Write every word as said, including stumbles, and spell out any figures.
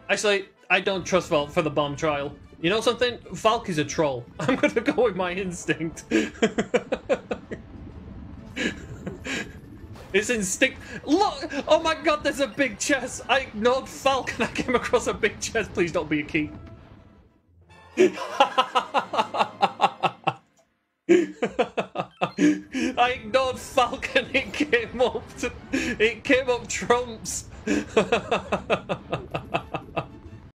Actually, I don't trust Falk for the bomb trial. You know something? Falk is a troll. I'm gonna go with my instinct. It's instinct. Look! Oh my god, there's a big chest! I ignored Falk and I came across a big chest. Please don't be a key. I ignored Falk and it came up to, it came up trumps.